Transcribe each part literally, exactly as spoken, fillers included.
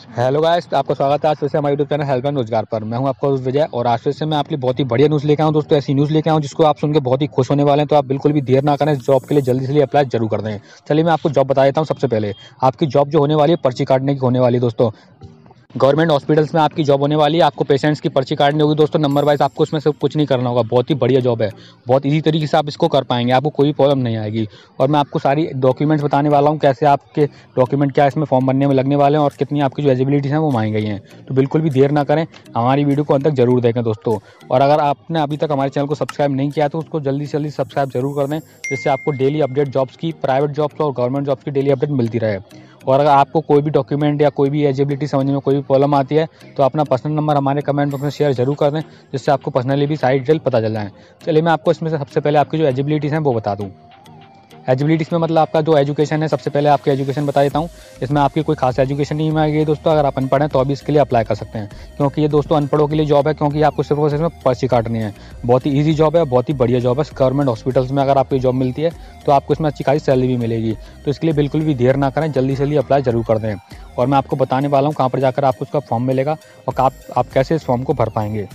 Hello guys, आपका स्वागत है आज फिर से हमारे यूट्यूब चैनल हेल्प एंड रोजगार पर। मैं हूं आपका दोस्त विजय और आज फिर से मैं आपके लिए बहुत ही बढ़िया न्यूज़ लेके आया हूं दोस्तों। ऐसी न्यूज़ लेके आया हूं जिसको आप सुन के बहुत ही खुश होने वाले हैं। तो आप बिल्कुल भी देर ना करें, जॉब के लिए जल्दी से अप्लाई जरूर कर दें। चलिए मैं आपको जॉब बता देता हूँ। सबसे पहले आपकी जॉब जो होने वाली है पर्ची काटने की होने वाली है दोस्तों। गवर्नमेंट हॉस्पिटल्स में आपकी जॉब होने वाली है। आपको पेशेंट्स की पर्ची काटनी होगी दोस्तों, नंबर वाइज। आपको इसमें सब कुछ नहीं करना होगा। बहुत ही बढ़िया जॉब है, बहुत इजी तरीके से आप इसको कर पाएंगे, आपको कोई प्रॉब्लम नहीं आएगी। और मैं आपको सारी डॉक्यूमेंट्स बताने वाला हूँ, कैसे आपके डॉक्यूमेंट क्या इसमें फॉर्म भरने में लगने वाले हैं और कितनी आपकी जो एलिजिबिलिटीज हैं वो मांगी गई हैं। तो बिल्कुल भी देर ना करें, हमारी वीडियो को अंत तक जरूर देखें दोस्तों। और अगर आपने अभी तक हमारे चैनल को सब्सक्राइब नहीं किया तो उसको जल्दी से जल्दी सब्सक्राइब जरूर कर दें, जिससे आपको डेली अपडेट जॉब्स की, प्राइवेट जॉब्स और गवर्नमेंट जॉब्स की डेली अपडेट मिलती रहे। और अगर आपको कोई भी डॉक्यूमेंट या कोई भी एलिजिबिलिटी समझने में कोई भी प्रॉब्लम आती है तो अपना पर्सनल नंबर हमारे कमेंट बॉक्स में शेयर जरूर कर दें, जिससे आपको पर्सनली भी सारी डिटेल पता चल जाए। चलिए मैं आपको इसमें से सबसे पहले आपकी जो एलिजिबिलिटीज़ हैं वो बता दूँ। एलिजिबिलिटीज़ में मतलब आपका जो एजुकेशन है, सबसे पहले आपकी एजुकेशन बता देता हूँ। इसमें आपकी कोई खास एजुकेशन नहीं मांगी गई दोस्तों। अगर आप अनपढ़ हैं तो अभी इसके लिए अप्लाई कर सकते हैं, क्योंकि ये दोस्तों अनपढ़ों के लिए जॉब है, क्योंकि आपको सिर्फ और सिर्फ इसमें पर्ची काटनी है। बहुत ही ईजी जॉब है, बहुत ही बढ़िया जॉब है। गवर्नमेंट हॉस्पिटल्स में अगर आपको जॉब मिलती है तो आपको इसमें अच्छी खासी सैलरी भी मिलेगी। तो इसके लिए बिल्कुल भी देर ना करें, जल्दी से जल्दी अप्लाई जरूर कर दें। और मैं आपको बताने वाला हूँ कहाँ पर जाकर आपको उसका फॉर्म मिलेगा और आप, आप कैसे इस फॉर्म को भर पाएंगे।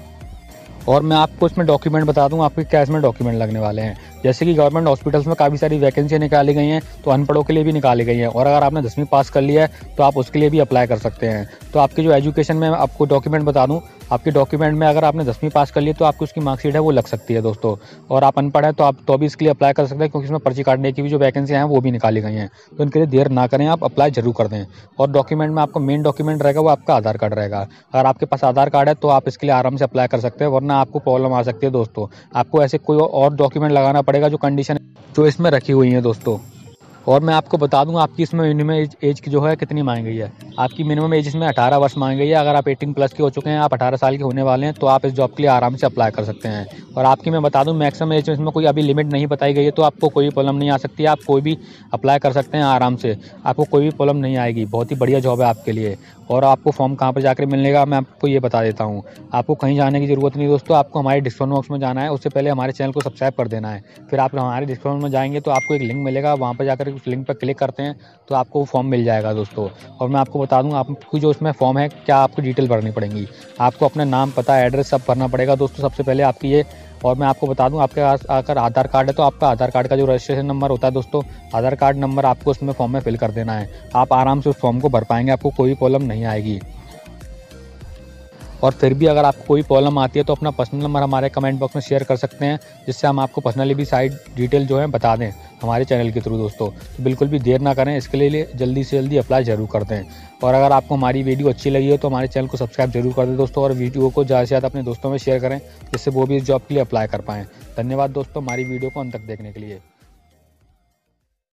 और मैं आपको इसमें डॉक्यूमेंट बता दूं, आपके क्या इसमें डॉक्यूमेंट लगने वाले हैं। जैसे कि गवर्नमेंट हॉस्पिटल्स में काफ़ी सारी वैकेंसी निकाली गई हैं, तो अनपढ़ों के लिए भी निकाली गई हैं। और अगर आपने दसवीं पास कर लिया है तो आप उसके लिए भी अप्लाई कर सकते हैं। तो आपकी जो एजुकेशन में आपको डॉक्यूमेंट बता दूं, आपके डॉक्यूमेंट में अगर आपने दसवीं पास कर लिया तो आपकी उसकी मार्कशीट है वो लग सकती है दोस्तों। और आप अनपढ़ हैं तो आप तो भी इसके लिए अप्लाई कर सकते हैं, क्योंकि इसमें पर्ची काटने की भी जो वैकेंसी हैं वो भी निकाली गई हैं। तो इनके लिए देर ना करें, आप अप्लाई जरूर कर दें। और डॉक्यूमेंट में आपको मेन डॉक्यूमेंट रहेगा वो आपका आधार कार्ड रहेगा। अगर आपके पास आधार कार्ड है तो आप इसके लिए आराम से अप्लाई कर सकते हैं, वरना आपको प्रॉब्लम आ सकती है दोस्तों। आपको ऐसे कोई और डॉक्यूमेंट लगाना पड़ेगा जो कंडीशन जो इसमें रखी हुई है दोस्तों। और मैं आपको बता दूं, आपकी इसमें मिनिमम एज, एज की जो है कितनी मांगी गई है। आपकी मिनिमम एज इसमें अठारह वर्ष मांगी गई है। अगर आप अठारह प्लस के हो चुके हैं, आप अठारह साल के होने वाले हैं, तो आप इस जॉब के लिए आराम से अप्लाई कर सकते हैं। और आपकी मैं बता दूं, मैक्सिमम एज में इसमें कोई अभी लिमिट नहीं बताई गई है, तो आपको कोई प्रॉब्लम नहीं आ सकती है। आप कोई भी अप्लाई कर सकते हैं आराम से, आपको कोई भी प्रॉब्लम नहीं आएगी। बहुत ही बढ़िया जॉब है आपके लिए। और आपको फॉर्म कहाँ पर जाकर मिलेगा मैं आपको ये बता देता हूँ। आपको कहीं जाने की ज़रूरत नहीं दोस्तों, आपको हमारे डिस्क्रिप्शन बॉक्स में जाना है। उससे पहले हमारे चैनल को सब्सक्राइब कर देना है। फिर आप हमारे डिस्क्रिप्शन में जाएंगे तो आपको एक लिंक मिलेगा, वहाँ पर जाकर उस लिंक पर क्लिक करते हैं तो आपको वो फॉर्म मिल जाएगा दोस्तों। और मैं आपको बता दूं, आपकी जो उसमें फॉर्म है क्या आपको डिटेल भरनी पड़ेंगी। आपको अपना नाम, पता, एड्रेस सब भरना पड़ेगा दोस्तों सबसे पहले आपकी ये। और मैं आपको बता दूं, आपके पास अगर आधार कार्ड है तो आपका आधार कार्ड का जो रजिस्ट्रेशन नंबर होता है दोस्तों, आधार कार्ड नंबर आपको उसमें फॉर्म में फिल कर देना है। आप आराम से उस फॉर्म को भर पाएंगे, आपको कोई प्रॉब्लम नहीं आएगी। और फिर भी अगर आपको कोई प्रॉब्लम आती है तो अपना पर्सनल नंबर हमारे कमेंट बॉक्स में शेयर कर सकते हैं, जिससे हम आपको पर्सनली भी साइड डिटेल जो है बता दें हमारे चैनल के थ्रू दोस्तों। तो बिल्कुल भी देर ना करें, इसके लिए जल्दी से जल्दी अप्लाई जरूर कर दें। और अगर आपको हमारी वीडियो अच्छी लगी हो तो हमारे चैनल को सब्सक्राइब जरूर कर दें दोस्तों। और वीडियो को ज़्यादा से ज़्यादा अपने दोस्तों में शेयर करें, जिससे वो भी इस जॉब के लिए अप्लाई कर पाएँ। धन्यवाद दोस्तों हमारी वीडियो को अंत तक देखने के लिए।